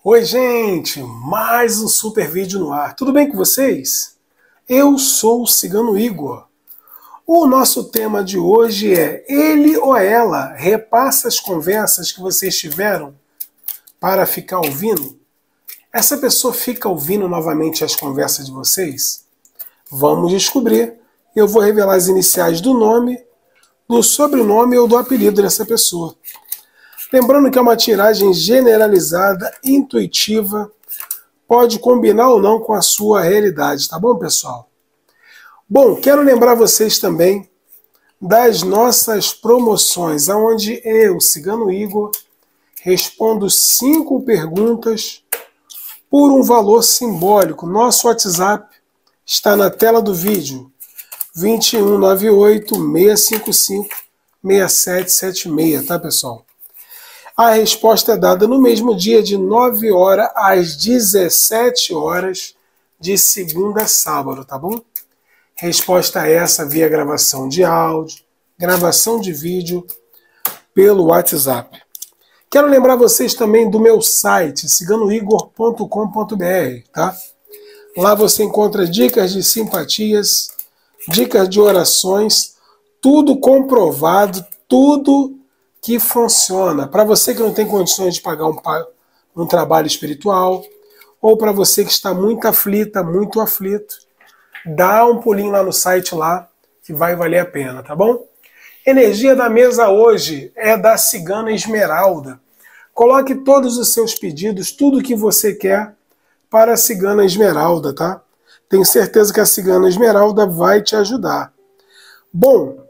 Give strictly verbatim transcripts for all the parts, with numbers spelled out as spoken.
Oi, gente! Mais um super vídeo no ar. Tudo bem com vocês? Eu sou o Cigano Igor. O nosso tema de hoje é ele ou ela repassa as conversas que vocês tiveram para ficar ouvindo? Essa pessoa fica ouvindo novamente as conversas de vocês? Vamos descobrir. Eu vou revelar as iniciais do nome, do sobrenome ou do apelido dessa pessoa. Lembrando que é uma tiragem generalizada, intuitiva, pode combinar ou não com a sua realidade, tá bom, pessoal? Bom, quero lembrar vocês também das nossas promoções, onde eu, Cigano Igor, respondo cinco perguntas por um valor simbólico. Nosso WhatsApp está na tela do vídeo, dois um nove oito, seis cinco cinco, seis sete sete seis, tá, pessoal? A resposta é dada no mesmo dia, de nove horas às dezessete horas, de segunda a sábado, tá bom? Resposta essa via gravação de áudio, gravação de vídeo pelo WhatsApp. Quero lembrar vocês também do meu site, cigano igor ponto com ponto br, tá? Lá você encontra dicas de simpatias, dicas de orações, tudo comprovado, tudo que funciona. Para você que não tem condições de pagar um, um trabalho espiritual, ou para você que está muito aflita, muito aflito, dá um pulinho lá no site lá, que vai valer a pena, tá bom? Energia da mesa hoje é da Cigana Esmeralda. Coloque todos os seus pedidos, tudo que você quer, para a Cigana Esmeralda, tá? Tenho certeza que a Cigana Esmeralda vai te ajudar. Bom,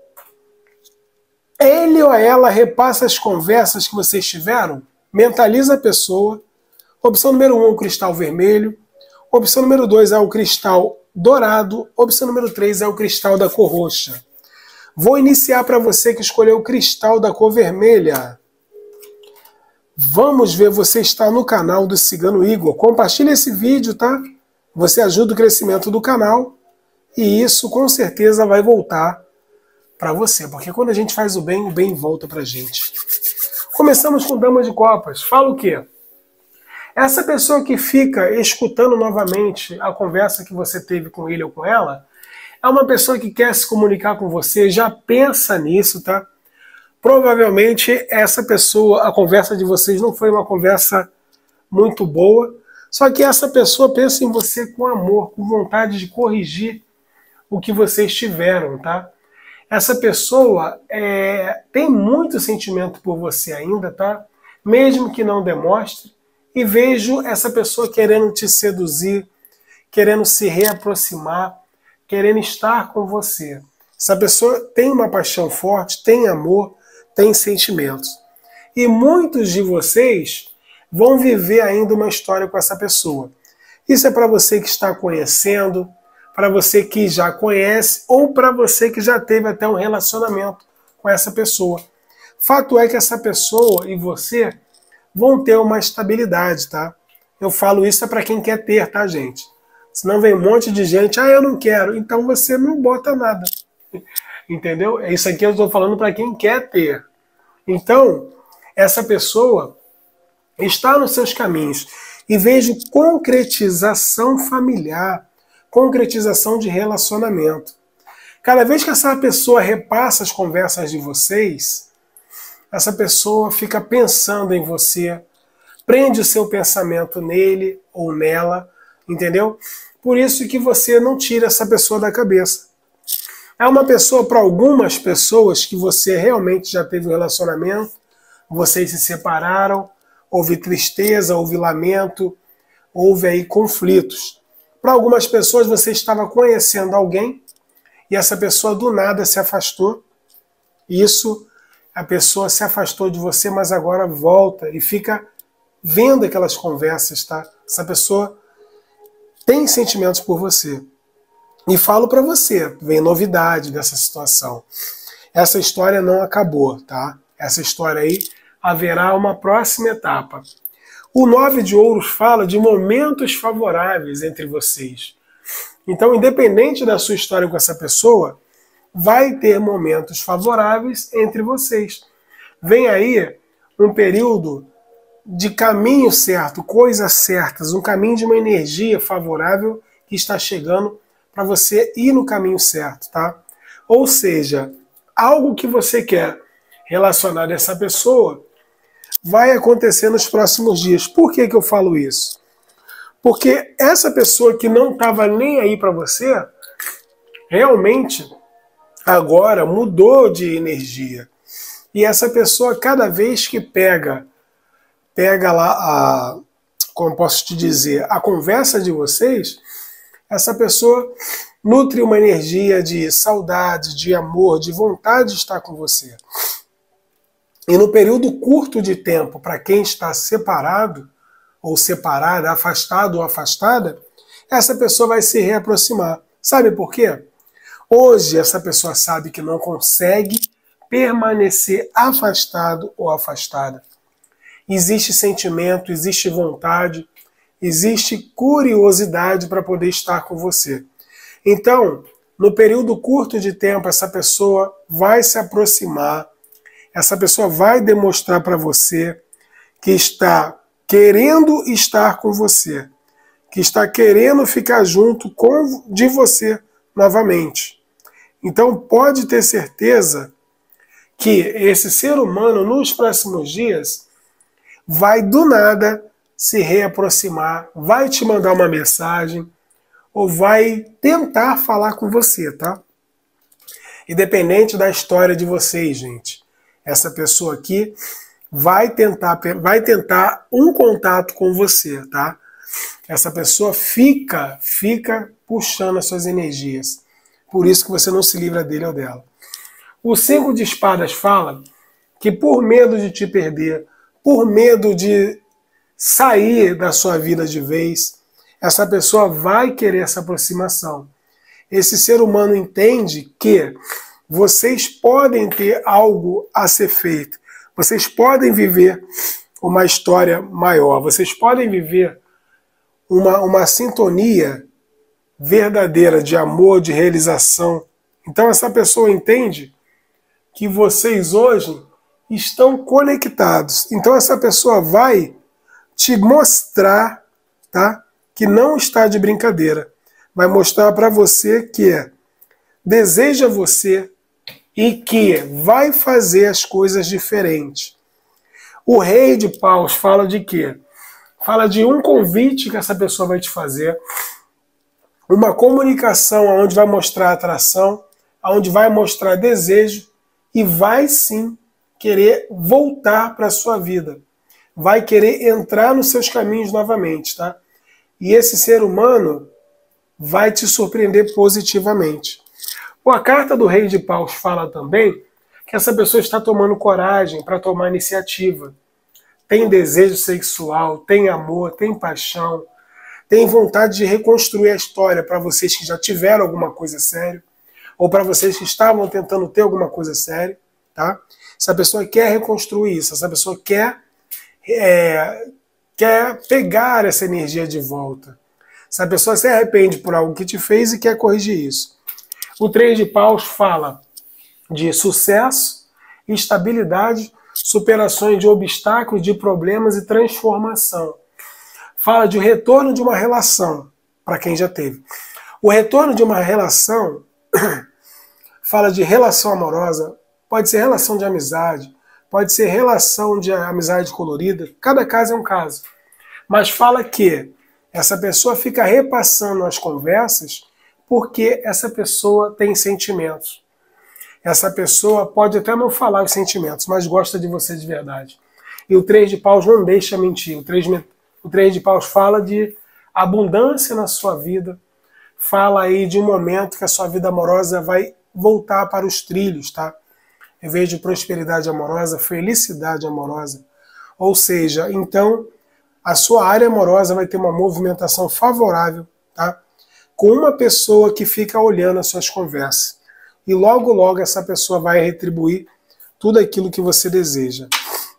ele ou ela repassa as conversas que vocês tiveram, mentaliza a pessoa. Opção número um, o cristal vermelho. Opção número dois é o cristal dourado. Opção número três é o cristal da cor roxa. Vou iniciar para você que escolheu o cristal da cor vermelha. Vamos ver, você está no canal do Cigano Igor. Compartilhe esse vídeo, tá? Você ajuda o crescimento do canal e isso com certeza vai voltar para você, porque quando a gente faz o bem, o bem volta para a gente. Começamos com Dama de Copas. Fala o quê? Essa pessoa que fica escutando novamente a conversa que você teve com ele ou com ela, é uma pessoa que quer se comunicar com você, já pensa nisso, tá? Provavelmente essa pessoa, a conversa de vocês não foi uma conversa muito boa, só que essa pessoa pensa em você com amor, com vontade de corrigir o que vocês tiveram, tá? Essa pessoa é, tem muito sentimento por você ainda, tá? Mesmo que não demonstre. E vejo essa pessoa querendo te seduzir, querendo se reaproximar, querendo estar com você. Essa pessoa tem uma paixão forte, tem amor, tem sentimentos. E muitos de vocês vão viver ainda uma história com essa pessoa. Isso é para você que está conhecendo, para você que já conhece ou para você que já teve até um relacionamento com essa pessoa. Fato é que essa pessoa e você vão ter uma estabilidade, tá? Eu falo isso é para quem quer ter, tá, gente? Senão vem um monte de gente, ah, eu não quero, então você não bota nada. Entendeu? Isso aqui eu estou falando para quem quer ter. Então, essa pessoa está nos seus caminhos e vejo concretização familiar, concretização de relacionamento. Cada vez que essa pessoa repassa as conversas de vocês, essa pessoa fica pensando em você, prende o seu pensamento nele ou nela, entendeu? Por isso que você não tira essa pessoa da cabeça. É uma pessoa, para algumas pessoas, que você realmente já teve um relacionamento, vocês se separaram, houve tristeza, houve lamento, houve aí conflitos. Para algumas pessoas, você estava conhecendo alguém e essa pessoa do nada se afastou. Isso, a pessoa se afastou de você, mas agora volta e fica vendo aquelas conversas, tá? Essa pessoa tem sentimentos por você. E falo para você, vem novidade dessa situação. Essa história não acabou, tá? Essa história aí haverá uma próxima etapa. O nove de ouros fala de momentos favoráveis entre vocês. Então, independente da sua história com essa pessoa, vai ter momentos favoráveis entre vocês. Vem aí um período de caminho certo, coisas certas, um caminho de uma energia favorável que está chegando para você ir no caminho certo, tá? Ou seja, algo que você quer relacionar a essa pessoa vai acontecer nos próximos dias. Por que que eu falo isso? Porque essa pessoa que não estava nem aí para você, realmente agora mudou de energia. E essa pessoa, cada vez que pega, pega lá a, como posso te dizer, a conversa de vocês, essa pessoa nutre uma energia de saudade, de amor, de vontade de estar com você. E no período curto de tempo, para quem está separado, ou separada, afastado ou afastada, essa pessoa vai se reaproximar. Sabe por quê? Hoje essa pessoa sabe que não consegue permanecer afastado ou afastada. Existe sentimento, existe vontade, existe curiosidade para poder estar com você. Então, no período curto de tempo, essa pessoa vai se aproximar, essa pessoa vai demonstrar para você que está querendo estar com você, que está querendo ficar junto com, de você novamente. Então pode ter certeza que esse ser humano nos próximos dias vai do nada se reaproximar, vai te mandar uma mensagem ou vai tentar falar com você, tá? Independente da história de vocês, gente. Essa pessoa aqui vai tentar, vai tentar um contato com você, tá? Essa pessoa fica, fica puxando as suas energias. Por isso que você não se livra dele ou dela. O cinco de espadas fala que por medo de te perder, por medo de sair da sua vida de vez, essa pessoa vai querer essa aproximação. Esse ser humano entende que vocês podem ter algo a ser feito. Vocês podem viver uma história maior. Vocês podem viver uma, uma sintonia verdadeira de amor, de realização. Então essa pessoa entende que vocês hoje estão conectados. Então essa pessoa vai te mostrar, tá, que não está de brincadeira. Vai mostrar para você que deseja você e que vai fazer as coisas diferentes. O rei de paus fala de quê? Fala de um convite que essa pessoa vai te fazer, uma comunicação onde vai mostrar atração, onde vai mostrar desejo e vai sim querer voltar para a sua vida. Vai querer entrar nos seus caminhos novamente, tá? E esse ser humano vai te surpreender positivamente. A carta do Rei de Paus fala também que essa pessoa está tomando coragem para tomar iniciativa. Tem desejo sexual, tem amor, tem paixão, tem vontade de reconstruir a história para vocês que já tiveram alguma coisa séria, ou para vocês que estavam tentando ter alguma coisa séria, tá? Essa pessoa quer reconstruir isso, essa pessoa quer, é, quer pegar essa energia de volta. Essa pessoa se arrepende por algo que te fez e quer corrigir isso. O três de paus fala de sucesso, estabilidade, superações de obstáculos, de problemas e transformação. Fala de retorno de uma relação, para quem já teve. O retorno de uma relação fala de relação amorosa, pode ser relação de amizade, pode ser relação de amizade colorida, cada caso é um caso. Mas fala que essa pessoa fica repassando as conversas porque essa pessoa tem sentimentos. Essa pessoa pode até não falar os sentimentos, mas gosta de você de verdade. E o três de paus não deixa mentir. O três, o três de paus fala de abundância na sua vida, fala aí de um momento que a sua vida amorosa vai voltar para os trilhos, tá? Em vez de prosperidade amorosa, felicidade amorosa. Ou seja, então, a sua área amorosa vai ter uma movimentação favorável, tá? Com uma pessoa que fica olhando as suas conversas. E logo, logo, essa pessoa vai retribuir tudo aquilo que você deseja.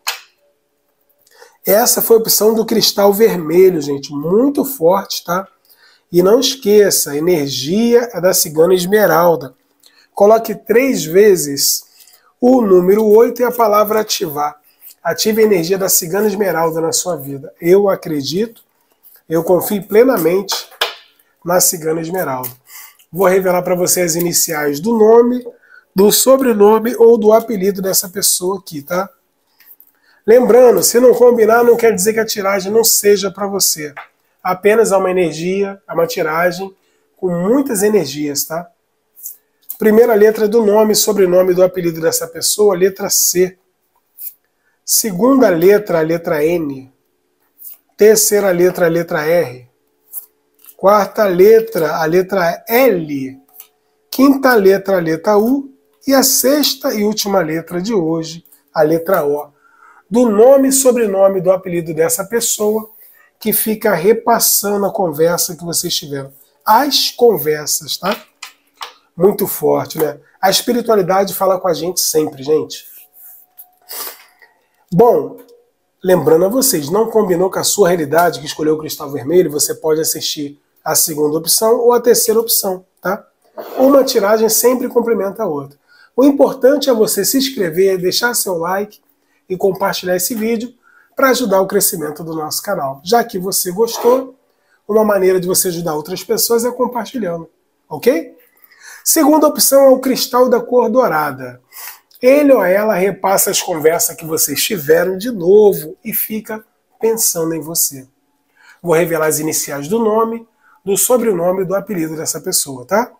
Essa foi a opção do cristal vermelho, gente. Muito forte, tá? E não esqueça, a energia é da cigana esmeralda. Coloque três vezes o número oito e a palavra ativar. Ative a energia da Cigana Esmeralda na sua vida. Eu acredito, eu confio plenamente na Cigana Esmeralda. Vou revelar para você as iniciais do nome, do sobrenome ou do apelido dessa pessoa aqui, tá? Lembrando, se não combinar, não quer dizer que a tiragem não seja para você. Apenas é uma energia, é uma tiragem com muitas energias, tá? Primeira letra do nome, sobrenome do apelido dessa pessoa, letra C. Segunda letra, a letra N. Terceira letra, a letra R. Quarta letra, a letra L. Quinta letra, a letra U. E a sexta e última letra de hoje, a letra O. Do nome e sobrenome do apelido dessa pessoa que fica repassando a conversa que vocês tiveram. As conversas, tá? Muito forte, né? A espiritualidade fala com a gente sempre, gente. Bom, lembrando a vocês, não combinou com a sua realidade que escolheu o cristal vermelho, você pode assistir a segunda opção ou a terceira opção, tá? Uma tiragem sempre complementa a outra. O importante é você se inscrever, deixar seu like e compartilhar esse vídeo para ajudar o crescimento do nosso canal. Já que você gostou, uma maneira de você ajudar outras pessoas é compartilhando, ok? Segunda opção é o cristal da cor dourada. Ele ou ela repassa as conversas que vocês tiveram de novo e fica pensando em você. Vou revelar as iniciais do nome, do sobrenome e do apelido dessa pessoa, tá?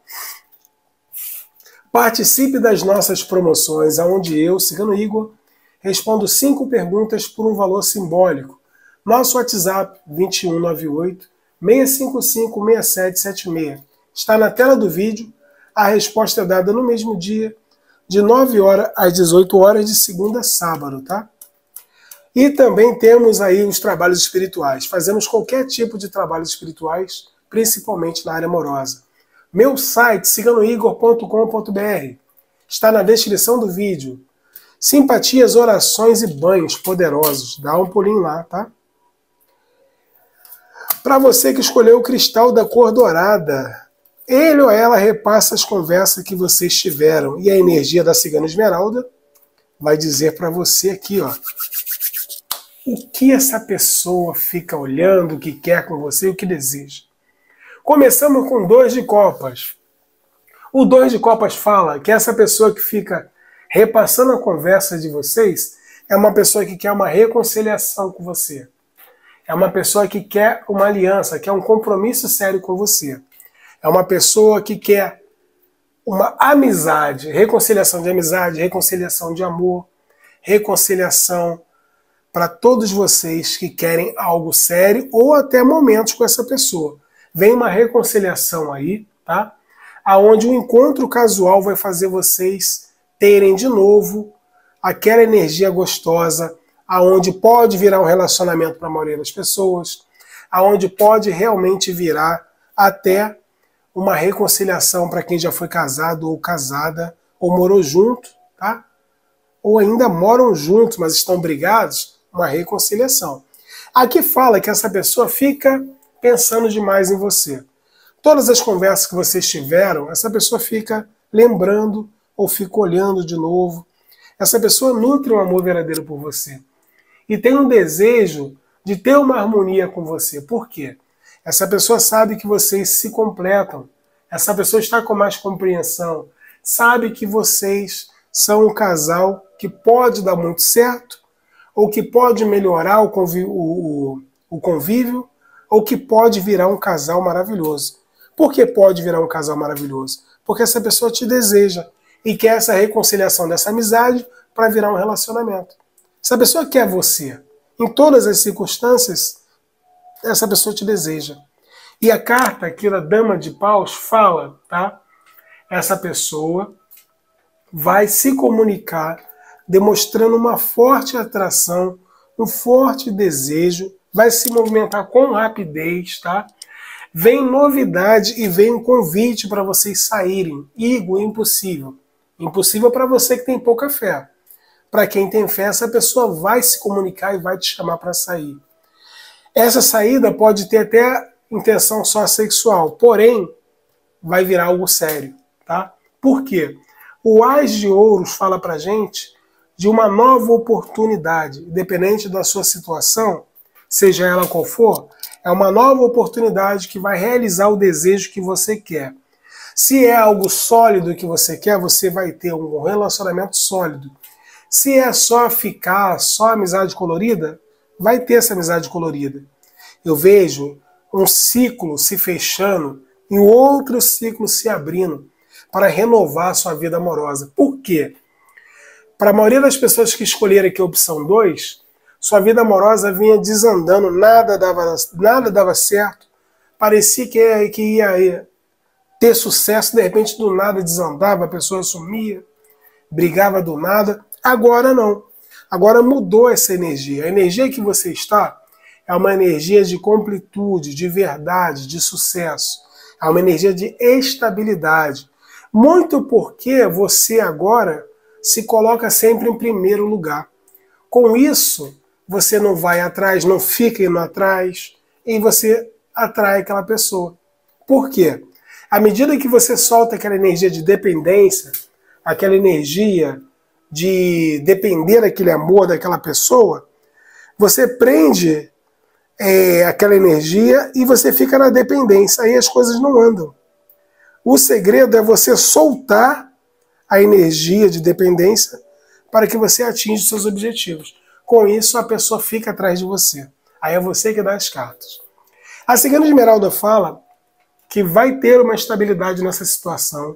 Participe das nossas promoções, onde eu, Cigano Igor, respondo cinco perguntas por um valor simbólico. Nosso WhatsApp, dois um nove oito, seis cinco cinco, seis sete sete seis. Está na tela do vídeo. A resposta é dada no mesmo dia, de nove horas às dezoito horas, de segunda a sábado, tá? E também temos aí os trabalhos espirituais. Fazemos qualquer tipo de trabalhos espirituais, principalmente na área amorosa. Meu site, cigano igor ponto com ponto br, está na descrição do vídeo. Simpatias, orações e banhos poderosos. Dá um pulinho lá, tá? Para você que escolheu o cristal da cor dourada, ele ou ela repassa as conversas que vocês tiveram. E a energia da Cigana Esmeralda vai dizer para você aqui, ó, o que essa pessoa fica olhando, o que quer com você e o que deseja. Começamos com dois de copas. O dois de copas fala que essa pessoa que fica repassando a conversa de vocês é uma pessoa que quer uma reconciliação com você. É uma pessoa que quer uma aliança, quer um compromisso sério com você. É uma pessoa que quer uma amizade, reconciliação de amizade, reconciliação de amor, reconciliação para todos vocês que querem algo sério ou até momentos com essa pessoa. Vem uma reconciliação aí, tá? Aonde o encontro casual vai fazer vocês terem de novo aquela energia gostosa, aonde pode virar um relacionamento para a maioria das pessoas, aonde pode realmente virar até uma reconciliação para quem já foi casado ou casada, ou morou junto, tá? Ou ainda moram juntos, mas estão brigados, uma reconciliação. Aqui fala que essa pessoa fica pensando demais em você. Todas as conversas que vocês tiveram, essa pessoa fica lembrando ou fica olhando de novo. Essa pessoa nutre um amor verdadeiro por você. E tem um desejo de ter uma harmonia com você. Por quê? Essa pessoa sabe que vocês se completam. Essa pessoa está com mais compreensão. Sabe que vocês são um casal que pode dar muito certo, ou que pode melhorar o convívio, o, o convívio, ou que pode virar um casal maravilhoso. Por que pode virar um casal maravilhoso? Porque essa pessoa te deseja e quer essa reconciliação dessa amizade para virar um relacionamento. Essa pessoa quer você. Em todas as circunstâncias, essa pessoa te deseja. E a carta aqui da Dama de Paus fala, tá? Essa pessoa vai se comunicar demonstrando uma forte atração, um forte desejo, vai se movimentar com rapidez, tá? Vem novidade e vem um convite para vocês saírem. Igor, impossível. Impossível para você que tem pouca fé. Para quem tem fé, essa pessoa vai se comunicar e vai te chamar para sair. Essa saída pode ter até intenção só sexual, porém, vai virar algo sério, tá? Por quê? O Ás de Ouros fala pra gente de uma nova oportunidade, independente da sua situação, seja ela qual for, é uma nova oportunidade que vai realizar o desejo que você quer. Se é algo sólido que você quer, você vai ter um relacionamento sólido. Se é só ficar, só amizade colorida, vai ter essa amizade colorida. Eu vejo um ciclo se fechando e outro ciclo se abrindo para renovar a sua vida amorosa. Por quê? Para a maioria das pessoas que escolheram aqui a opção dois, sua vida amorosa vinha desandando, nada dava, nada dava certo, parecia que, que ia ter sucesso, de repente do nada desandava, a pessoa sumia, brigava do nada. Agora não. Agora mudou essa energia. A energia que você está é uma energia de completude, de verdade, de sucesso. É uma energia de estabilidade. Muito porque você agora se coloca sempre em primeiro lugar. Com isso, você não vai atrás, não fica indo atrás, e você atrai aquela pessoa. Por quê? À medida que você solta aquela energia de dependência, aquela energia de depender daquele amor daquela pessoa, você prende é, aquela energia e você fica na dependência. Aí as coisas não andam. O segredo é você soltar a energia de dependência para que você atinja os seus objetivos. Com isso, a pessoa fica atrás de você. Aí é você que dá as cartas. A Cigana Esmeralda fala que vai ter uma estabilidade nessa situação.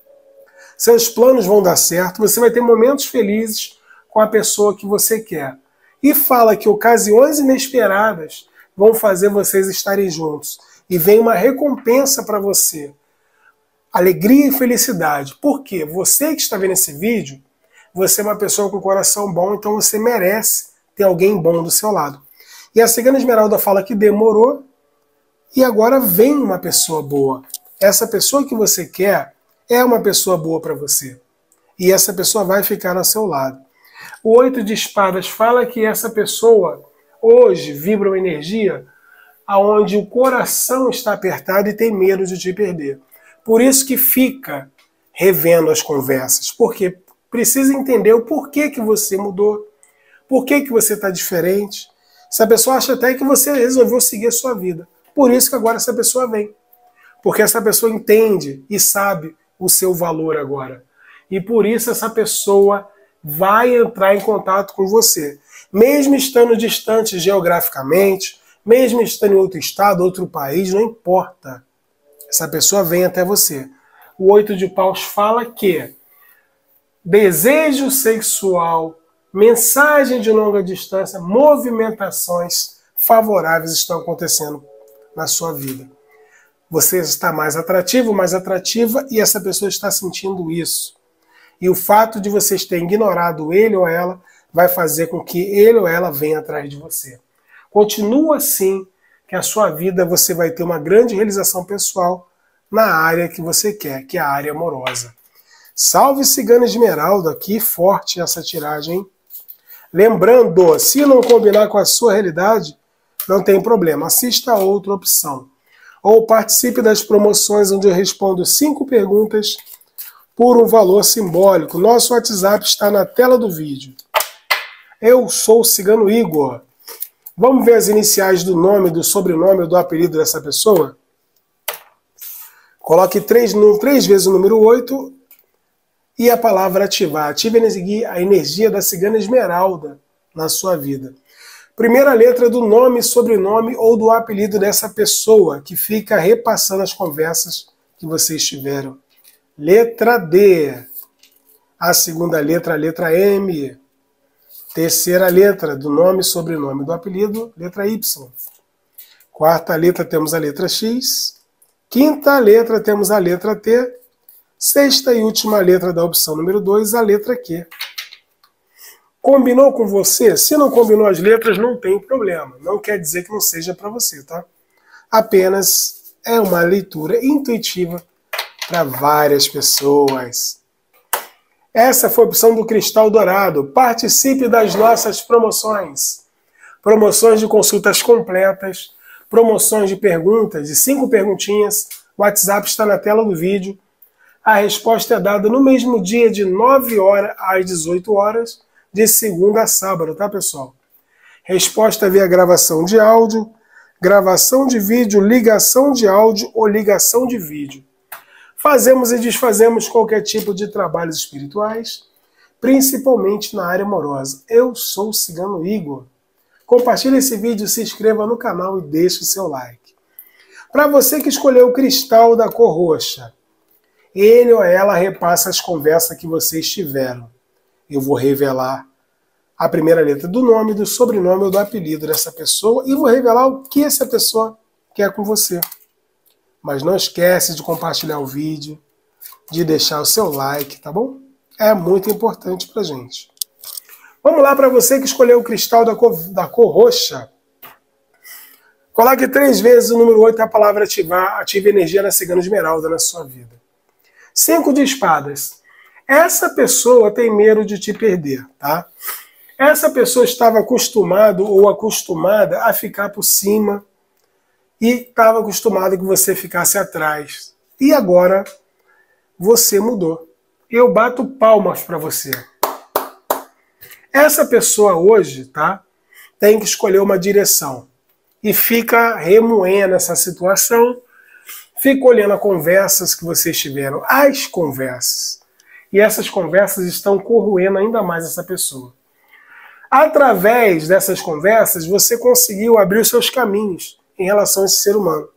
Seus planos vão dar certo, você vai ter momentos felizes com a pessoa que você quer. E fala que ocasiões inesperadas vão fazer vocês estarem juntos. E vem uma recompensa para você. Alegria e felicidade. Por quê? Você que está vendo esse vídeo, você é uma pessoa com coração bom, então você merece ter alguém bom do seu lado. E a Cigana Esmeralda fala que demorou e agora vem uma pessoa boa. Essa pessoa que você quer é uma pessoa boa para você. E essa pessoa vai ficar ao seu lado. O Oito de Espadas fala que essa pessoa hoje vibra uma energia onde o coração está apertado e tem medo de te perder. Por isso que fica revendo as conversas. Porque precisa entender o porquê que você mudou. Por que que você está diferente. Essa pessoa acha até que você resolveu seguir a sua vida. Por isso que agora essa pessoa vem. Porque essa pessoa entende e sabe o seu valor agora. E por isso essa pessoa vai entrar em contato com você. Mesmo estando distante geograficamente, mesmo estando em outro estado, outro país, não importa. Essa pessoa vem até você. O Oito de Paus fala que desejo sexual, mensagem de longa distância, movimentações favoráveis estão acontecendo na sua vida. Você está mais atrativo, mais atrativa, e essa pessoa está sentindo isso. E o fato de vocês terem ignorado ele ou ela vai fazer com que ele ou ela venha atrás de você. Continua assim, que a sua vida você vai ter uma grande realização pessoal na área que você quer, que é a área amorosa. Salve Cigana Esmeralda, que forte essa tiragem, hein? Lembrando, se não combinar com a sua realidade, não tem problema, assista a outra opção. Ou participe das promoções onde eu respondo cinco perguntas por um valor simbólico. Nosso WhatsApp está na tela do vídeo. Eu sou o Cigano Igor. Vamos ver as iniciais do nome, do sobrenome ou do apelido dessa pessoa? Coloque três, três vezes o número oito e a palavra ativar. Ative a energia da Cigana Esmeralda na sua vida. Primeira letra do nome, sobrenome ou do apelido dessa pessoa que fica repassando as conversas que vocês tiveram. Letra D. A segunda letra, a letra M. Terceira letra do nome, sobrenome do apelido, letra Y. Quarta letra temos a letra X. Quinta letra temos a letra T. Sexta e última letra da opção número dois, a letra Q. Combinou com você? Se não combinou as letras, não tem problema. Não quer dizer que não seja para você, tá? Apenas é uma leitura intuitiva para várias pessoas. Essa foi a opção do Cristal Dourado. Participe das nossas promoções. Promoções de consultas completas, promoções de perguntas, de cinco perguntinhas. O WhatsApp está na tela do vídeo. A resposta é dada no mesmo dia, de nove horas às dezoito horas. de segunda a sábado, tá, pessoal? Resposta via gravação de áudio, gravação de vídeo, ligação de áudio ou ligação de vídeo. Fazemos e desfazemos qualquer tipo de trabalhos espirituais, principalmente na área amorosa. Eu sou o Cigano Igor. Compartilhe esse vídeo, se inscreva no canal e deixe o seu like. Para você que escolheu o cristal da cor roxa, ele ou ela repassa as conversas que vocês tiveram. Eu vou revelar a primeira letra do nome, do sobrenome ou do apelido dessa pessoa e vou revelar o que essa pessoa quer com você. Mas não esquece de compartilhar o vídeo, de deixar o seu like, tá bom? É muito importante pra gente. Vamos lá, para você que escolheu o cristal da cor, da cor roxa. Coloque três vezes o número oito, a palavra ativar, ative energia na Cigana Esmeralda na sua vida. Cinco de espadas. Essa pessoa tem medo de te perder, tá? Essa pessoa estava acostumado ou acostumada a ficar por cima e estava acostumada que você ficasse atrás. E agora você mudou. Eu bato palmas para você. Essa pessoa hoje, tá, tem que escolher uma direção e fica remoendo essa situação, fica olhando as conversas que vocês tiveram, as conversas. E essas conversas estão corroendo ainda mais essa pessoa. Através dessas conversas, você conseguiu abrir os seus caminhos em relação a esse ser humano.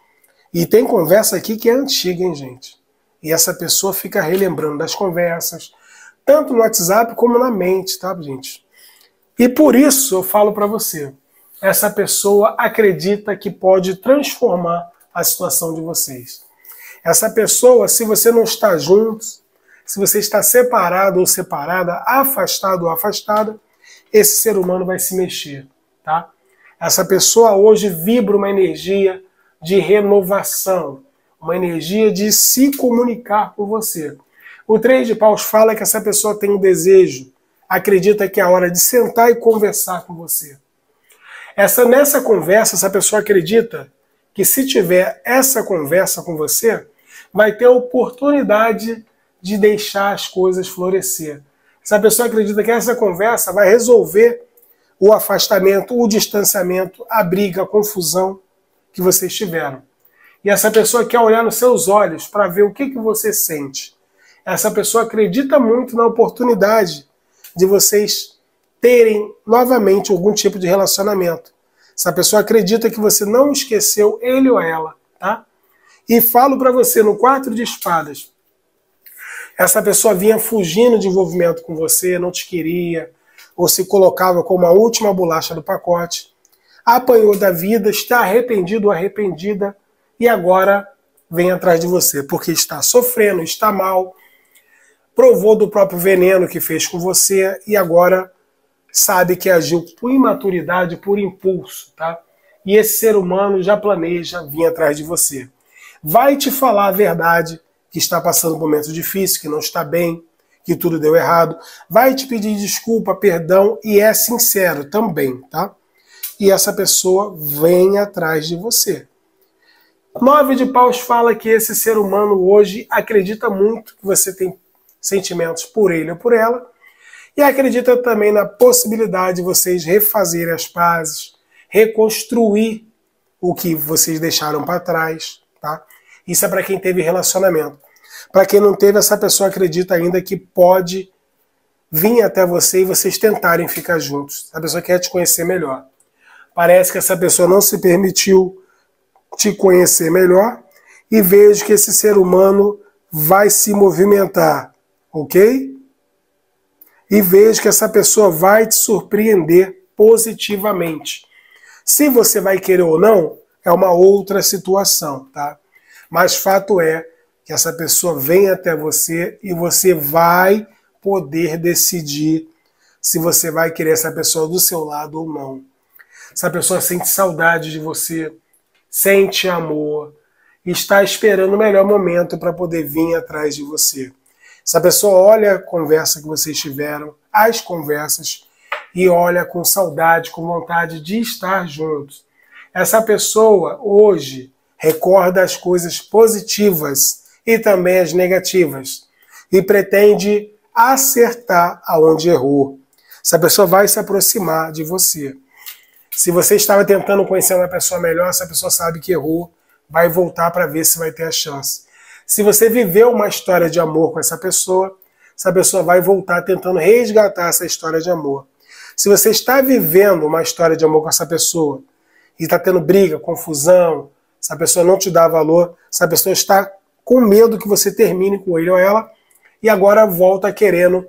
E tem conversa aqui que é antiga, hein, gente? E essa pessoa fica relembrando das conversas, tanto no WhatsApp como na mente, tá, gente? E por isso eu falo para você, essa pessoa acredita que pode transformar a situação de vocês. Essa pessoa, se você não está junto, se você está separado ou separada, afastado ou afastada, esse ser humano vai se mexer, tá? Essa pessoa hoje vibra uma energia de renovação, uma energia de se comunicar com você. O três de paus fala que essa pessoa tem um desejo, acredita que é a hora de sentar e conversar com você. Essa, nessa conversa, essa pessoa acredita que se tiver essa conversa com você, vai ter a oportunidade de deixar as coisas florescer. Essa pessoa acredita que essa conversa vai resolver o afastamento, o distanciamento, a briga, a confusão que vocês tiveram. E essa pessoa quer olhar nos seus olhos para ver o que, que você sente. Essa pessoa acredita muito na oportunidade de vocês terem novamente algum tipo de relacionamento. Essa pessoa acredita que você não esqueceu ele ou ela, tá? E falo para você, no quatro de espadas, essa pessoa vinha fugindo de envolvimento com você, não te queria, ou se colocava como a última bolacha do pacote, apanhou da vida, está arrependido ou arrependida, e agora vem atrás de você, porque está sofrendo, está mal, provou do próprio veneno que fez com você e agora sabe que agiu por imaturidade, por impulso, tá? E esse ser humano já planeja vir atrás de você. Vai te falar a verdade, que está passando um momento difícil, que não está bem, que tudo deu errado. Vai te pedir desculpa, perdão e é sincero também, tá? E essa pessoa vem atrás de você. Nove de paus fala que esse ser humano hoje acredita muito que você tem sentimentos por ele ou por ela, e acredita também na possibilidade de vocês refazerem as pazes, reconstruir o que vocês deixaram para trás, tá? Isso é para quem teve relacionamento. Para quem não teve, essa pessoa acredita ainda que pode vir até você e vocês tentarem ficar juntos. A pessoa quer te conhecer melhor. Parece que essa pessoa não se permitiu te conhecer melhor e vejo que esse ser humano vai se movimentar. Ok? E vejo que essa pessoa vai te surpreender positivamente. Se você vai querer ou não, é uma outra situação, tá? Mas fato é que essa pessoa vem até você e você vai poder decidir se você vai querer essa pessoa do seu lado ou não. Essa pessoa sente saudade de você, sente amor, e está esperando o melhor momento para poder vir atrás de você. Essa pessoa olha a conversa que vocês tiveram, as conversas, e olha com saudade, com vontade de estar juntos. Essa pessoa, hoje, recorda as coisas positivas e também as negativas, e pretende acertar aonde errou. essa pessoa vai se aproximar de você. Se você estava tentando conhecer uma pessoa melhor, essa pessoa sabe que errou, vai voltar para ver se vai ter a chance. Se você viveu uma história de amor com essa pessoa, essa pessoa vai voltar tentando resgatar essa história de amor. Se você está vivendo uma história de amor com essa pessoa e está tendo briga, confusão, essa pessoa não te dá valor, essa pessoa está com medo que você termine com ele ou ela e agora volta querendo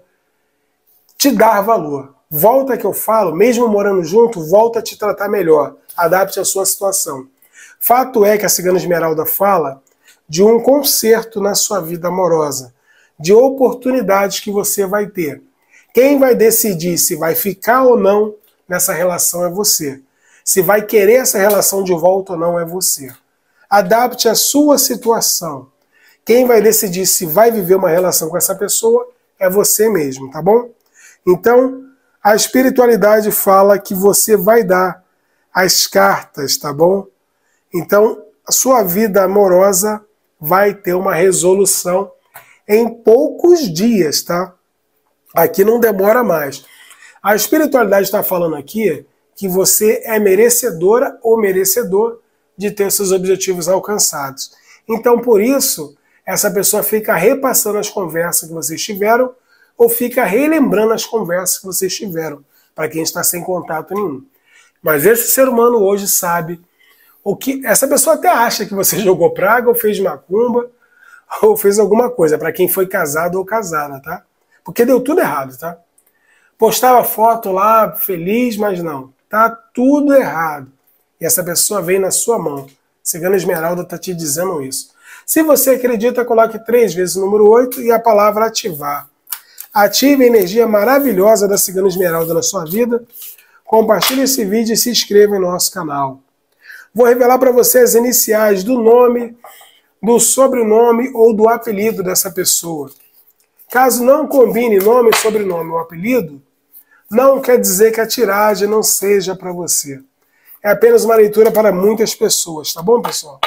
te dar valor. Volta que eu falo, mesmo morando junto, volta a te tratar melhor. Adapte a sua situação. Fato é que a Cigana Esmeralda fala de um conserto na sua vida amorosa, de oportunidades que você vai ter. Quem vai decidir se vai ficar ou não nessa relação é você. Se vai querer essa relação de volta ou não é você. Adapte a sua situação. Quem vai decidir se vai viver uma relação com essa pessoa é você mesmo, tá bom? Então, a espiritualidade fala que você vai dar as cartas, tá bom? Então, a sua vida amorosa vai ter uma resolução em poucos dias, tá? Aqui não demora mais. A espiritualidade está falando aqui que você é merecedora ou merecedor de ter seus objetivos alcançados. Então, por isso, essa pessoa fica repassando as conversas que vocês tiveram ou fica relembrando as conversas que vocês tiveram, para quem está sem contato nenhum. Mas esse ser humano hoje sabe o que... Essa pessoa até acha que você jogou praga ou fez macumba ou fez alguma coisa, para quem foi casado ou casada, tá? Porque deu tudo errado, tá? Postava foto lá, feliz, mas não. Tá tudo errado. E essa pessoa vem na sua mão. Cigana Esmeralda está te dizendo isso. Se você acredita, coloque três vezes o número oito e a palavra ativar. Ative a energia maravilhosa da Cigana Esmeralda na sua vida. Compartilhe esse vídeo e se inscreva em nosso canal. Vou revelar para você as iniciais do nome, do sobrenome ou do apelido dessa pessoa. Caso não combine nome, sobrenome ou apelido, não quer dizer que a tiragem não seja para você. É apenas uma leitura para muitas pessoas, tá bom, pessoal?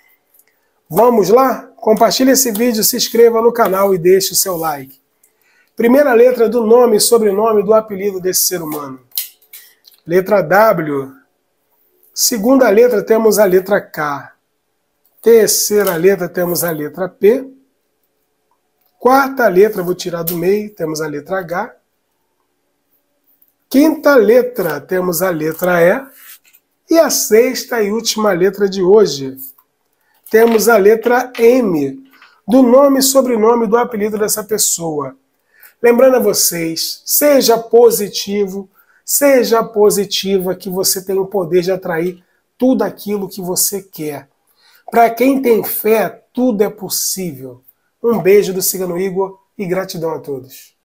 Vamos lá? Compartilhe esse vídeo, se inscreva no canal e deixe o seu like. Primeira letra do nome, sobrenome, do apelido desse ser humano. Letra W. Segunda letra temos a letra K. Terceira letra temos a letra P. Quarta letra, vou tirar do meio, temos a letra H. Quinta letra, temos a letra E. E a sexta e última letra de hoje, temos a letra M, do nome e sobrenome do apelido dessa pessoa. Lembrando a vocês, seja positivo, seja positiva, que você tem o poder de atrair tudo aquilo que você quer. Para quem tem fé, tudo é possível. Um beijo do Cigano Igor e gratidão a todos.